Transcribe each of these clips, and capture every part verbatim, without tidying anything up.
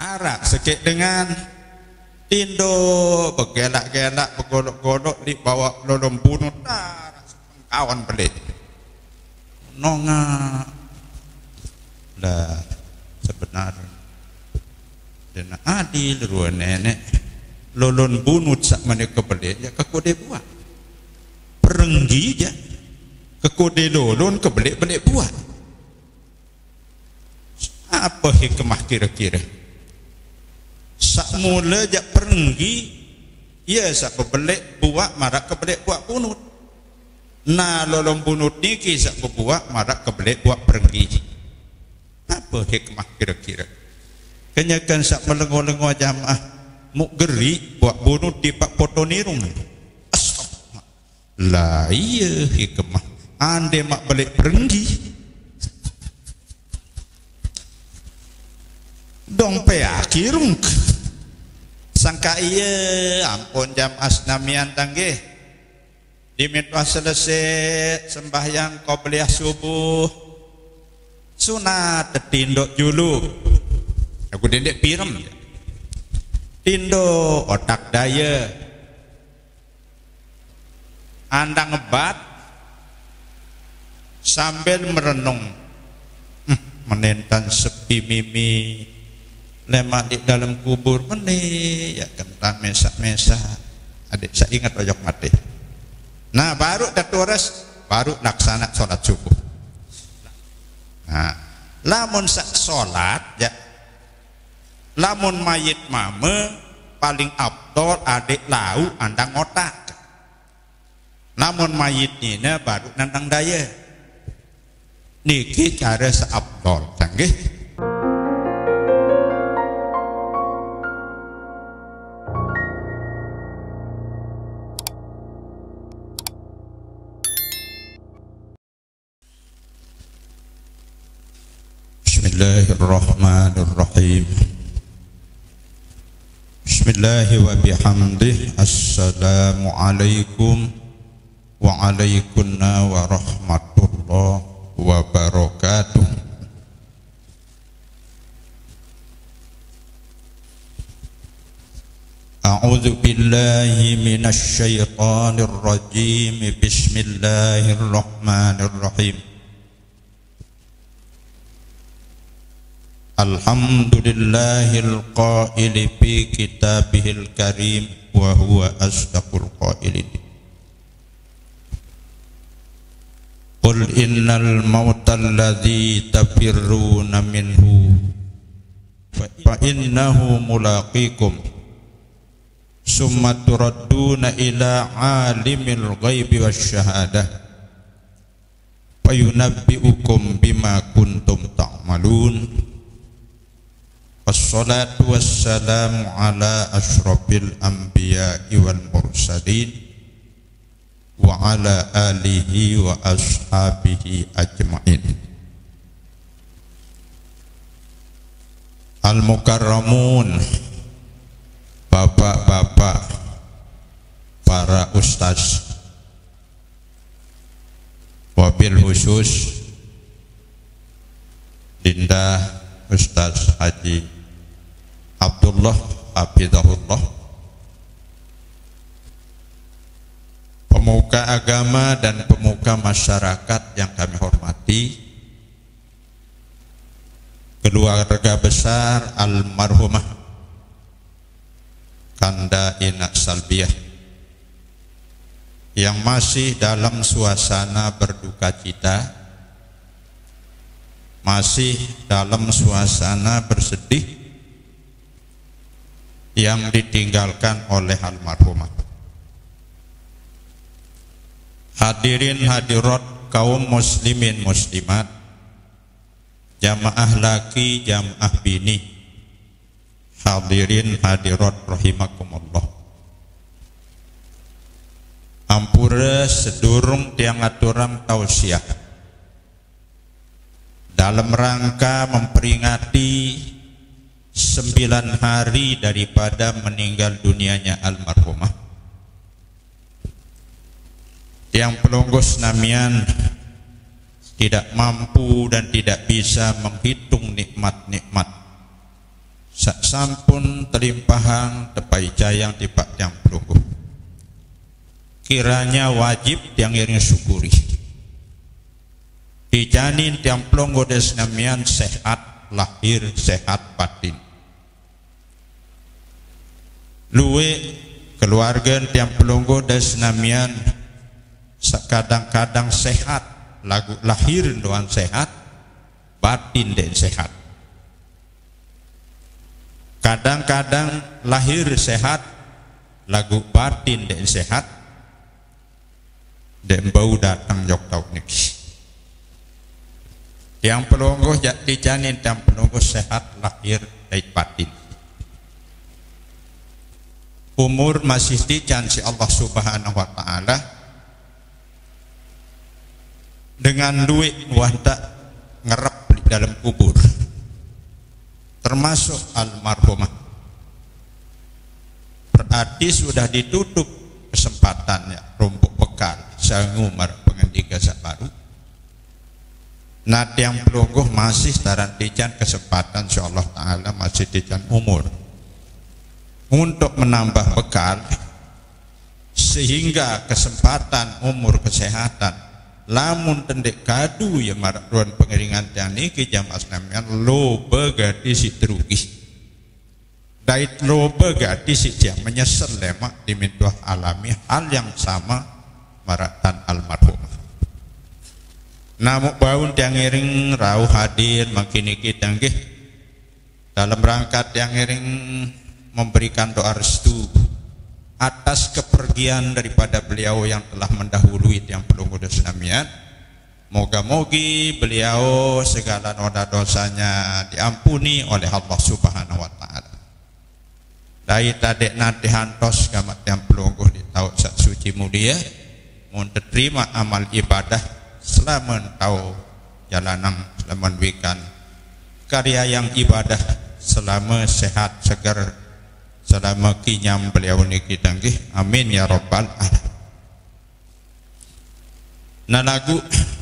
arak sekit dengan tindo bergelak-gelak bergolok-golok di bawah lolong bunuh kawan pelit nonga lah sebenarnya dan adil ruang nenek lolong bunuh sak mana kebelit ya kekode buat perenggi ya kekode lolong kebelit-belit buat apa hikmah kira-kira sak mula jak perenggi ya sak kebelit buat marak kebelit buat bunut nah lolong bunut ni kisah berbuat marak kebelit buat perenggi apa hikmah kira-kira kenyakan sak melengok-lengok jamaah muk geri buat bunut di pak foto nirung lah iya hikmah ande mak balik perenggi dong peakirung sangka iya ampun jam asnamian tanggih di mitwah selesai sembahyang qobliyah subuh sunat tindok julu aku dendek pirem tindok otak daya anda ngebat sambil merenung hmm, menentan sepi mimi lemak di dalam kubur meni ya kentang mesak-mesak adik saya ingat ojok mati nah baru terturas baru laksana sholat subuh nah lamun sak sholat ya lamun mayit mame paling abdol adik lau andang otak lamun mayit nina baru nandang daya niki cara seabdol canggih Bismillahirrahmanirrahim. Bismillahi wa bihamdih. Assalamualaikum wa alaikunna wa rahmatullah wa barakatuh. A'udzu billahi minasy syaithanir rajim. Bismillahirrahmanirrahim. Alhamdulillahil qaili fi kitabihil karim wa huwa asdaqul qailin. Qul innal mautal ladzi tafirruna minhu fa innahu mulaqikum summa turadduna ila alimil ghaibi wasyahadah fayunabbi'ukum bima kuntum ta'malun. Wassalatu wassalamu ala asyrafil anbiya'i wal mursalin wa ala alihi wa ashabihi ajma'in. Al-mukarramun, bapak-bapak, para ustaz, wabil khusus Dinda Ustaz Haji Abdullah Hafizahullah, pemuka agama dan pemuka masyarakat yang kami hormati, keluarga besar almarhumah Kanda Inak Salbiah yang masih dalam suasana berduka cita, masih dalam suasana bersedih yang ditinggalkan oleh almarhumah. Hadirin hadirat kaum muslimin muslimat, jamaah laki jamaah bini, hadirin hadirat rahimakumullah. Ampura sedurung tiang aturan tausiah dalam rangka memperingati sembilan hari daripada meninggal dunianya almarhumah. Yang pelonggos namian tidak mampu dan tidak bisa menghitung nikmat-nikmat sak sampun telimpahang tepai jayang tipak tiang pelungguh. Kiranya wajib tiang iring syukuri. Dijanin tiang pelungguh desnamian sehat lahir sehat batin. Luwe keluarga tiang pelungguh desnamian kadang-kadang sehat lagu lahir doang sehat batin dan sehat. Kadang-kadang lahir sehat lagu batin dan sehat dan bau datang jok tau niki. Yang pelungguh jadi janin yang pelungguh sehat lahir dan batin. Umur masih dijan si Allah Subhanahu wa taala dengan duit wanda ngerep di dalam kubur, termasuk almarhumah. Berarti sudah ditutup kesempatannya rumpuk bekal sangumar pengendika baru. Nah yang pelungguh masih taran dijan kesempatan insyaallah taala masih dijan umur untuk menambah bekal sehingga kesempatan umur kesehatan lamun tendek kadu ya marak ruan pengeringan tiang niki jam asnamian lo begati si terugi dait lo begati si jam menyesal lemak dimintuah alami hal yang sama maratan almarhumah. Namun baun tiang iring rauh hadir makin niki tanggih dalam rangka tiang iring memberikan doa restu atas kepergian daripada beliau yang telah mendahului yang pelungguh desnamian. Moga-mogi beliau segala noda dosanya diampuni oleh Allah Subhanahu wa taala. Dai tadek nanti hantos kamat yang pelungguh di tahu sak suci mulia mun terima amal ibadah selama tahu jalanang selama wikan karya yang ibadah selama sehat segar selama kinyam beliau niki tanggih amin ya rabbal alamin. Nah lagu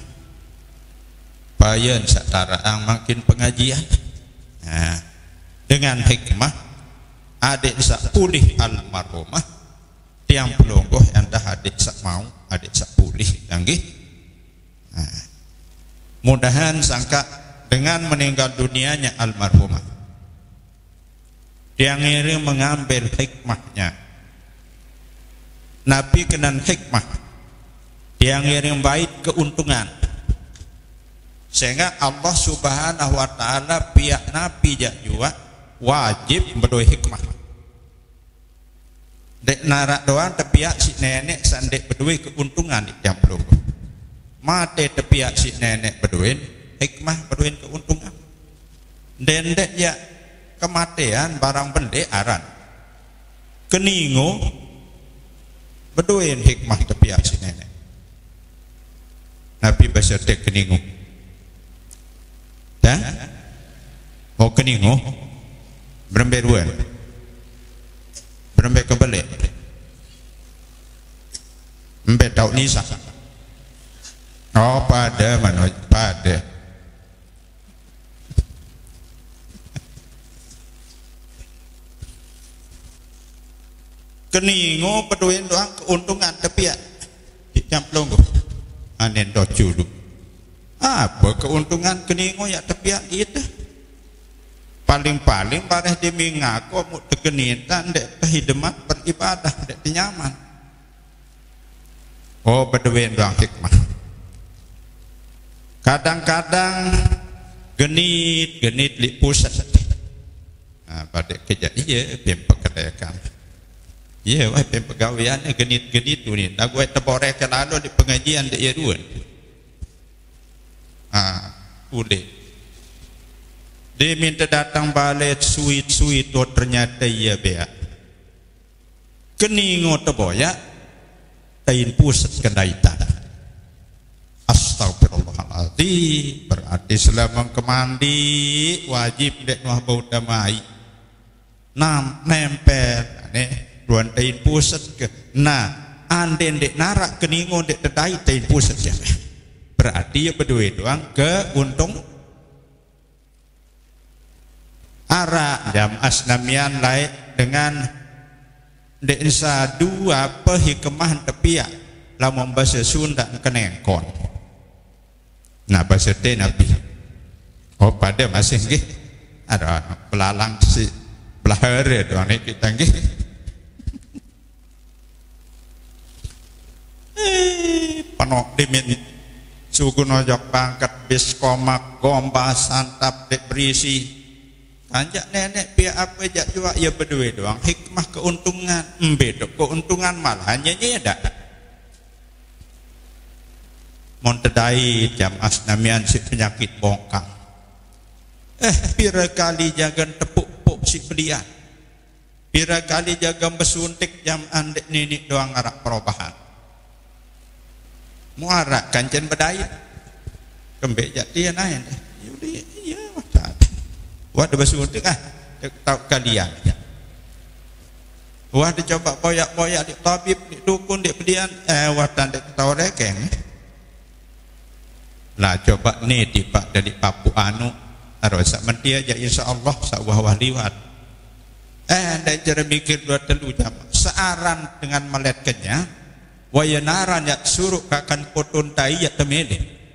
bayan satara ang makin pengajian nah, dengan hikmah adik sak pulih almarhumah tiang pelungguh anda adik sak mau adik sak pulih tanggih nah, mudahan sangka dengan meninggal dunianya almarhumah yang ini mengambil hikmahnya. Nabi kenan hikmah yang ini baik keuntungan sehingga Allah Subhanahu wa taala pihak Nabi juga wajib berdua hikmah dek narak doang tepiak si nenek sandek berdua keuntungan yang belum mate tepiak si nenek berdua hikmah berdua keuntungan dan dek ya kematian barang bende aran keningo bedoin hikmah tepiak si nenek Nabi beserta keningo dan mau keningo berembe ruan berembe kebalik embe tau nisa oh pada mana pada keningo peduin doang keuntungan tepiak yang pelungguh anen do julu apa keuntungan keningo ya tepiak itu paling-paling pareh demi ngaku mau tegenitan dek hidemat beribadah dek nyaman oh peduin doang hikmah kadang-kadang genit genit li pusat nah pada kejadian iya pekerjaan iya, wah pegawaiannya genit-genit tu ni. Dah gue terborek lalu di pengajian dia ruan. Ah, boleh. Dia minta datang balik suit-suit tu ternyata iya bea. Keningo terboyak, tain pusat kendai tanah. Astagfirullahaladzim. Berarti selama kemandi wajib dek nuah bau damai. Nam nempel, aneh. Ruan tain pusat ke nah anden dek narak keningo dek tedai tain pusat ya berarti ya berdua doang ke untung Ara jam asnamian lain dengan desa dua pehikmah tepiak lamun bahasa Sunda kenengkon. Nah bahasa teh nabi. Oh pada masih nggih ada belalang si belahare doang nih kita nggih. Eh penuh dimin suku nojok pangkat bis komak gomba santap dek berisi. Anjak nenek pihak apa jak juga ya berdua doang hikmah keuntungan embedok keuntungan malah hanya nyeda montedai jam asnamian si penyakit bongkang eh pira kali jaga tepuk-puk si pelian pira kali jaga besuntik jam andek nenek doang arak perubahan muarak kancen bedai kembek jak dia naik yudi iya wah ada basuntik ah tahu kalian wah dicoba poyak-poyak di tabib di dukun di pedian eh wah tanda tahu rekeng lah coba nih di pak dari papu anu arosak mentia aja insyaallah sawah waliwat eh dan cara mikir dua telu jam searan dengan meletkennya wayanaran ya suruh kakan potun tai ya temele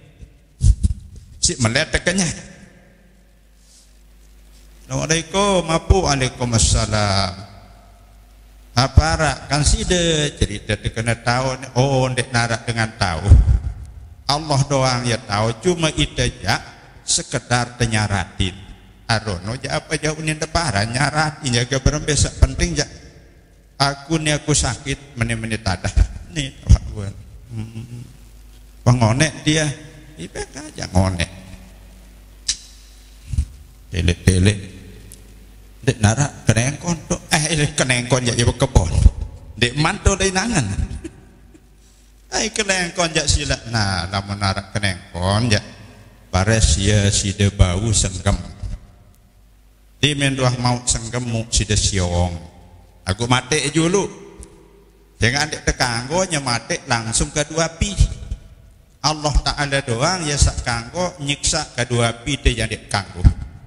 si meletkennya. Assalamualaikum apu waalaikumsalam apa kan sida cerita kena tahu oh ndek narak dengan tahu Allah doang ya tahu cuma itaja sekedar tenyaratin arono ja apa jauh ni deparan nyaratin jaga berembesak penting ja aku ni aku sakit menit-menit ada nih buat hmm. pengonek dia ibek aja ngonek telek-telek dek narak kenengkon tu eh kenengkon ya ibu kebon dek mantu dari nangan ai kenengkon ya sila nah lamun narak kenengkon ya pares ya sida bau senggem di menduah mau senggemu sida siong aku mate dulu jangan dek tekanggo nya mate langsung ke dua pi Allah Ta'ala doang ya sak kanggo nyiksa kedua pi dia jadi kanggo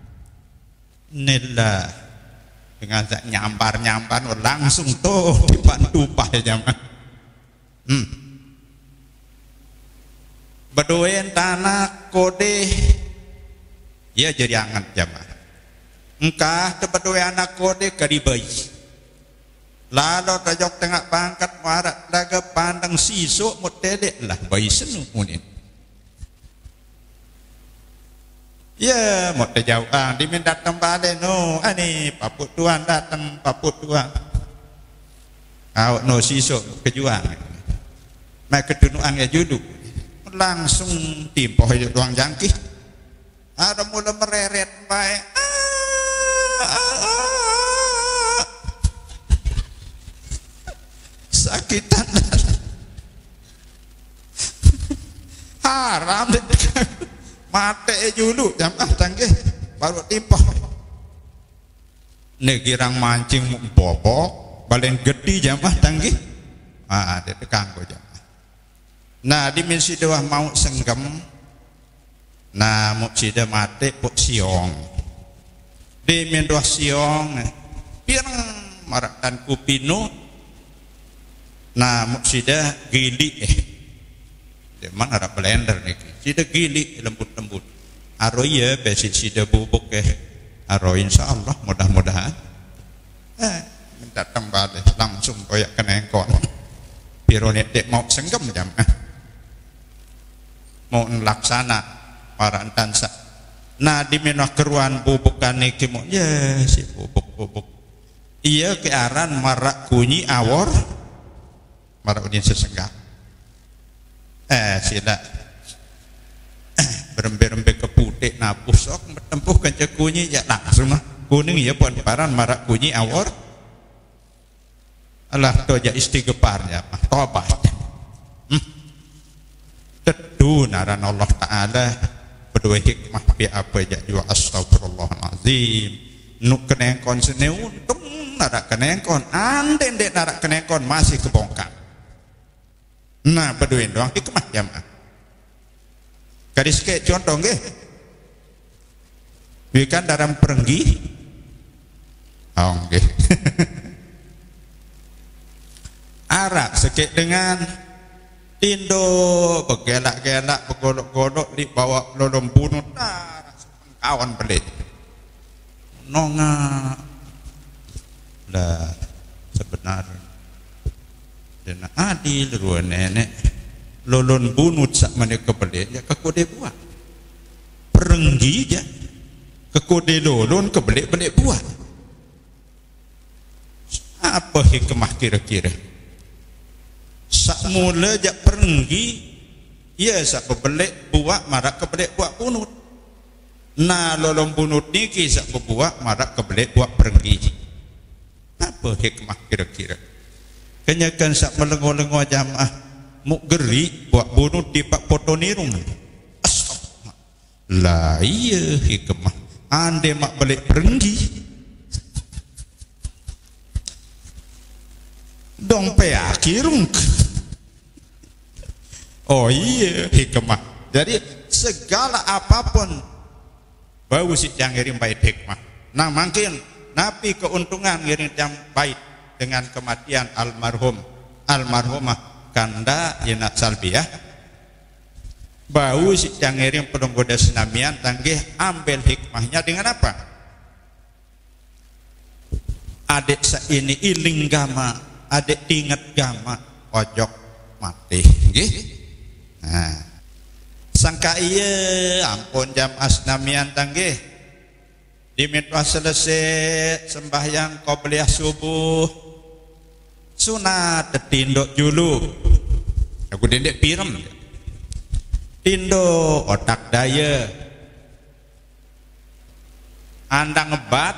nillah dengan nyampar-nyampar langsung tuh dibantu pah zaman hmm. Bedoen tanah kode ya jadi angan jamaah engkah tebedoe anak kode kadibai lalu tajok tengah pangkat marak daga pandang sisuk mutedek lah bayi senu munin ya mau terjauhan diminta datang balik no ani paput tuan datang paput tuan awak no sisuk kejuang mak kedunuan ya juduk langsung timpoh hidup tuang jangkih ada mula mereret baik sakitan haram mate dulu jamaah tanggih baru timpah negirang mancing bobok balen gede jamaah tanggih ah ada tekanggo jamaah nah di misi doa mau senggem nah mau sida mate pok siong di min doa siong pirang marakan kupino nah mau sida gili eh mana ada blender nih sida gili lembut-lembut aroya besi sida bubuk eh aro insyaallah mudah-mudahan eh minta tembale langsung koyak kenengkon pironet dek mau senggem jam eh mau laksana para tansa nah di menah keruan bubukan niki mau ya si bubuk-bubuk iya kearan marak kunyi awor marak udin sesenggak eh sila berembe-rembe keputik napus sok tempuh kencak kunyi ya langsung lah kuning ya puan paran marak kunyi awor Allah toja istighfarnya tobat hmm. tedu naran Allah Ta'ala berdua hikmah bi apa ya juga astagfirullahaladzim nuk kenengkon sene untung narak kenengkon anden dek narak kenengkon masih kebongkar nah berdua doang hikmah jamaah gadis ke contoh nggih wikan dalam perenggi Oh, nggih. Arak sekit dengan tindo begelak-gelak begodok-godok dibawa lolong bunuh tarak kawan pelik nonga lah sebenarnya dan adil ruang nenek lolong bunuh sak mereka pelik ya kekode buat perenggi ya kekode lolong kebelik-belik buat apa hikmah kira-kira sak mula jak perenggi ya sak bebelik buat marak kebelik buat bunut nah lolong bunut niki sak bebuat marak kebelik buat perenggi apa hikmah kira-kira kenyakan sak melengo-lengo jamaah muk geri buat bunut di pak foto nirung lah iya hikmah ande mak belik perenggi dong peakirung. Oh iya hikmah. Jadi segala apapun bau si yang ngirim baik hikmah. Nah mungkin napi keuntungan ngirim yang baik dengan kematian almarhum almarhumah kanda yenak salbiah. Bau si yang ngirim penunggoda senamian tanggih ambil hikmahnya dengan apa? Adik sa ini iling gama, adik ingat gama ojok mati nggih. Nah sangka iya ampun jam asnamian tanggih dimitwa selesai sembahyang qobliyah subuh sunat tetindok julu aku dendek pirem tindo otak daya andang ngebat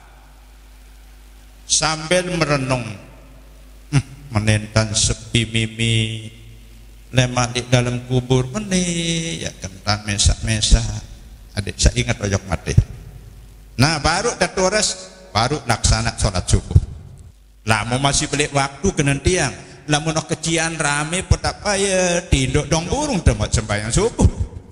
sambil merenung hmm, menentan sepi mimi lemak di dalam kubur meni ya kentan mesak-mesak adik saya ingat ojok mati nah baru datores baru laksana sholat subuh lamu masih balik waktu kena tiang lamu nak kecian rame petak payah tinduk dong burung tempat sembahyang subuh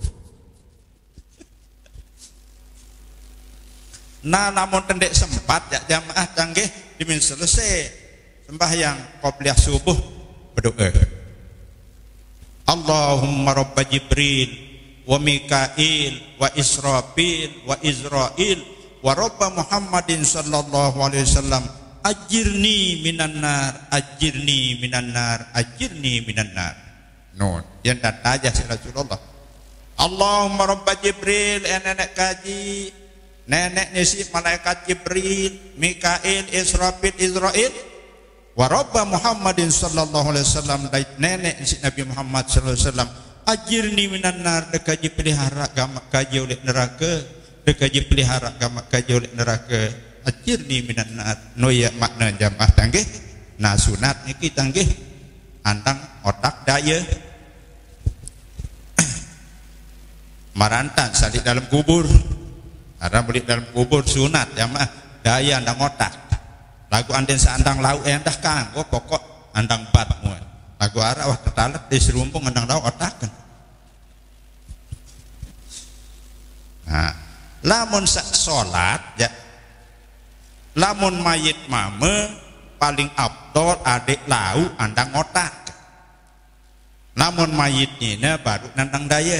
nah namun tendek sempat ya jamaah canggih dimin selesai sembahyang qobliyah subuh berdoa Allahumma rabba Jibril wa Mikail wa Israfil wa Izrail wa rabba Muhammadin sallallahu alaihi wasallam ajirni minan nar ajirni minan nar ajirni minan nar. No, yang tak aja si Rasulullah. Allahumma rabba Jibril nenek kaji nenek nisi malaikat Jibril Mikail Israfil Izrail wa rabba Muhammadin sallallahu alaihi wasallam nenek si Nabi Muhammad sallallahu alaihi wasallam ajirni minan nar dekaji pelihara gamak kaji oleh neraka dekaji pelihara gamak kaji oleh neraka ajirni minan nar no ya makna jamaah tanggih nah sunat niki tanggih antang otak daya marantan salik dalam kubur karena beli dalam kubur sunat jamaah daya andang otak lagu anden seandang lau endah kanggo pokok andang bat muat lagu arah wah ketalak di serumpung andang lau otakan nah lamun sak solat ya lamun mayit mame paling abdol adik lau andang otak lamun mayitnya baru nandang daya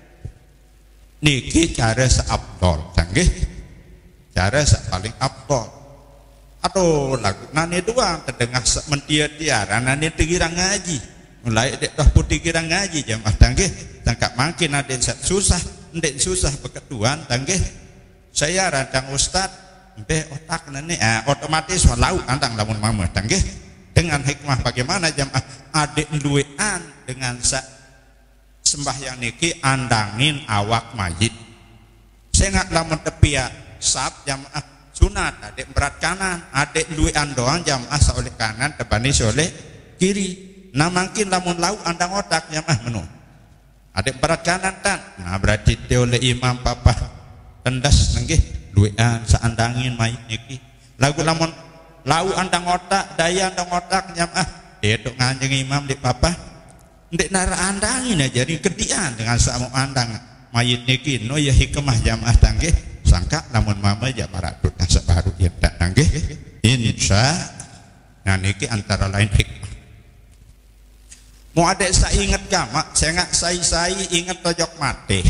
niki cara seabdol canggih cara se paling abdol atau lagu nani doang terdengar mentia tiara nani tikira ngaji mulai dek dah putih kira ngaji jamaah tanggih tangkap makin ada susah ndek susah beketuan tanggih saya rancang ustad be otak nani ah, otomatis walau antang lamun mama tanggih dengan hikmah bagaimana jamaah adik duwean dengan sa sembahyang niki andangin awak mayit saya nggak lamun tepia sab jamaah sunat adik berat kanan adik duwean doang jamaah oleh kanan tebani oleh kiri nah makin lamun lau andang otak jamaah menu adik berat kanan tan nah berarti te oleh imam papa tendas nenggih duwean saandangin mayit niki lagu lamun lau andang otak daya andang otak jamaah dedok nganjeng imam di papa ndek nara andangin aja jadi kedian dengan samu andang mayit niki no ya hikmah jamaah tanggih sangka namun mama ya maradut nasa baru ya tak nanggih insya nah niki antara lain hikmah. Mau ada saya ingat gamak saya nggak saya saya ingat tojok mati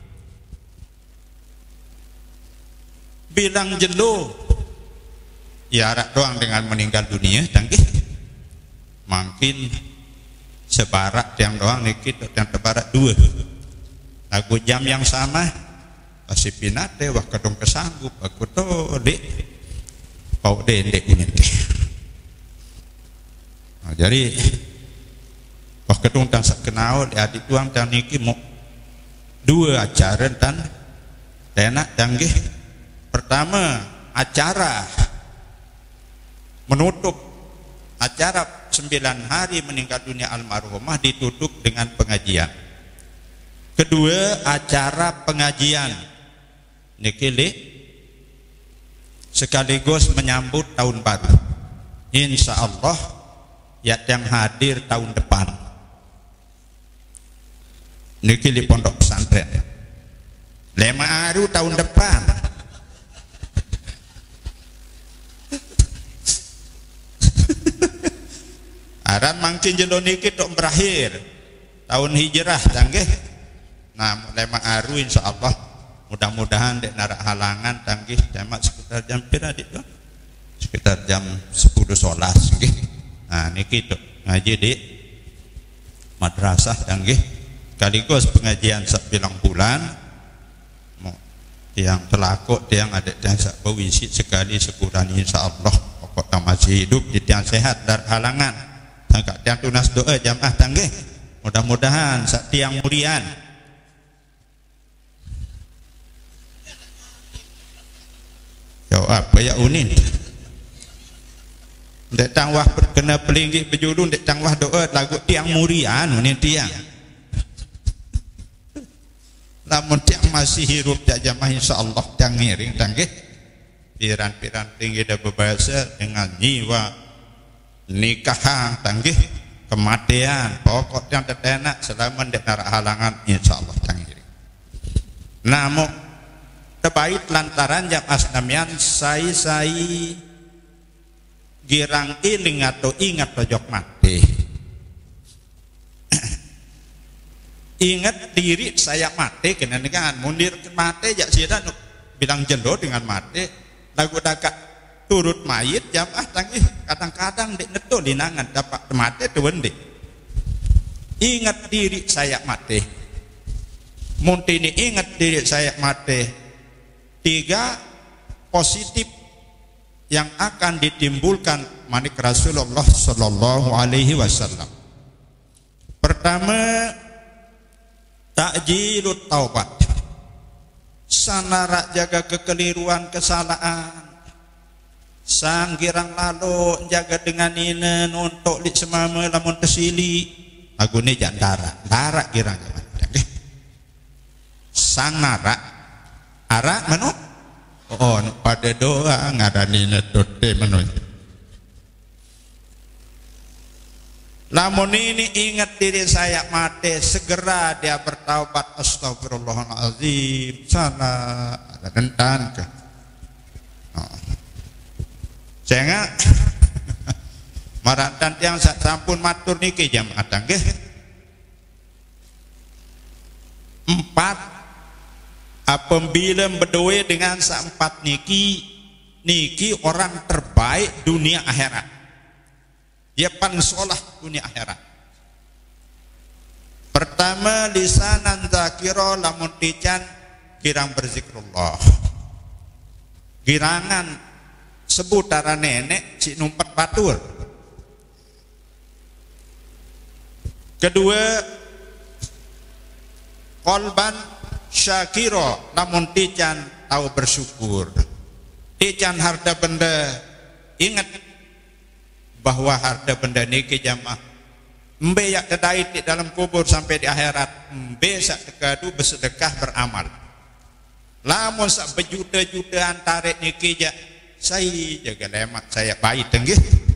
bilang jelo ya arak doang dengan meninggal dunia tanggih makin sebarak yang doang niki yang tebarak dua lagu jam yang sama masih pinate wah kedong kesanggup aku tuh dek kau dendek ini nah, jadi wah kedong tan sak kenal di adik tuang tan niki mau dua acara tan tenak tanggih pertama acara menutup acara sembilan hari meninggal dunia almarhumah ditutup dengan pengajian. Kedua acara pengajian niki sekaligus menyambut tahun baru. Insya Allah ya yang hadir tahun depan niki di pondok pesantren lema aru tahun depan aran mangkin jelo niki tok berakhir tahun hijrah tanggih nah lema aru insya Allah mudah-mudahan dek narak halangan tanggih jamak sekitar jam pira dik do sekitar jam sepuluh solas nggih nah niki tok ngaji di madrasah tanggih sekaligus pengajian sak bilang bulan yang telakuk yang ada yang sak berwisit sekali sekurang insya Allah pokok masih hidup di tiang sehat dar halangan tangkap tiang tunas doa jamaah tanggih mudah-mudahan sak tiang murian ya apa ya unin dek tangwah kena pelinggih berjudul dek tangwah doa lagu tiang murian unin tiang namun tiang masih hirup jak jamaah insyaallah tiang ngiring tanggih piran-piran tinggi dah berbahasa dengan jiwa nikah tanggih kematian pokok yang tetenak selama dek narak halangan insyaallah tiang ngiring namun terbaik lantaran jam asnamian sai-sai girang iling atau ingat tojok mati ingat diri saya mati kena dengan mundir mati jak sida bilang jelo dengan mati lagu dakat turut mayit jamaah tanggih kadang-kadang dek neto linangan dapat mati tu wende ingat diri saya mati muntini ingat diri saya mati tiga positif yang akan ditimbulkan manik Rasulullah Sallallahu Alaihi Wasallam. Pertama, takjilut taubat, sanarak jaga kekeliruan kesalahan, sanggirang lalu jaga dengan ini untuk di semama lamun tesili, agune jandara, darak girang sang narak, arak menu, oh pada doa ngarani netote menu. Lamun ini ingat diri saya mati, segera dia bertaubat. Astagfirullahaladzim. Sana ada rentan ke? Oh. Saya nggak marantan yang sampun matur niki jam atang ke? Empat apabila berdoa dengan seempat niki, niki orang terbaik dunia akhirat. Dia paling solah dunia akhirat. Pertama, lisanan zakiro lamun tican kirang berzikrullah. Girangan sebutara nenek si numpat batur. Kedua, kolban syakiro lamun tican tahu bersyukur. Tican harta benda ingat bahwa harta benda niki jamaah mbe yak kedai di dalam kubur sampai di akhirat mbe sak tekadu bersedekah beramal lamun sak berjuta-jutaan tarik niki jak saya jaga lemak saya baik tenggih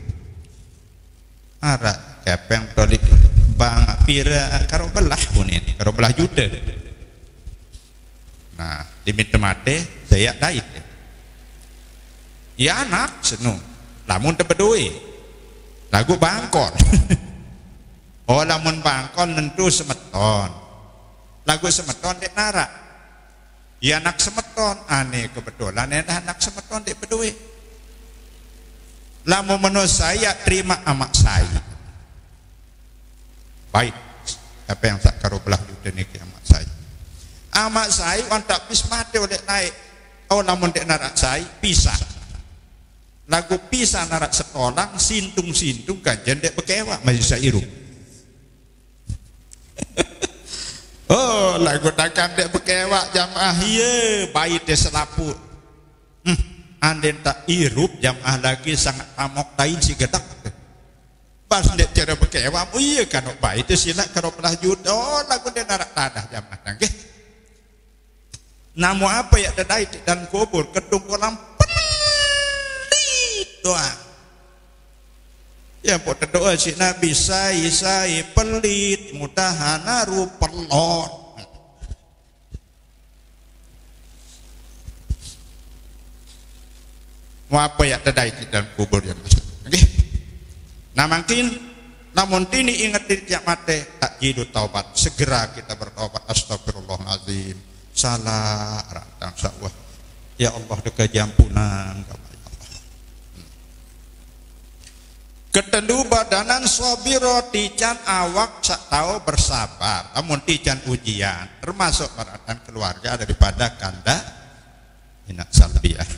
arak kepeng tolik bang pira karo belah pun ini karo belah juta Nah, diminta mate saya dait. Ya anak senung. Lamun tepedui. Lagu bangkon. Oh lamun bangkon tentu semeton. Lagu semeton dek narak. Ya anak semeton aneh kebetulan ada anak semeton dek pedui. Lamun menurut saya terima amak saya. Baik. Apa yang tak karo belah di dunia amak saya. Amak saya orang tak bis mati oleh naik. Oh namun dek narak saya pisah. Lagu pisah narak setolang sintung-sintung kajian dek bekewa masih saya irup. Oh lagu takkan dek bekewa jamaah ye bayi dek selaput. Hmm, anden tak irup jamaah lagi sangat amok tain si gedak. Pas dek cara bekewa, oh iya kan bayi itu silak karo pelah juta. Oh lagu dek narak tadah jamaah nangke. Namu apa ya dadai dan kubur kedung kolam pelit doa. Ya pot doa si Nabi sai sai pelit mudahana rupelot. Mau apa ya dadai dan kubur yang masuk. Okay. Nah mungkin namun tini ingat diri mate tak jidu taubat segera kita bertaubat astagfirullahaladzim. Salah rantang sawah ya Allah deka jampunan ya Allah. Ketendu badanan sobiro tican awak sak tahu bersabar namun tican ujian termasuk perhatian keluarga daripada kanda inak salbiah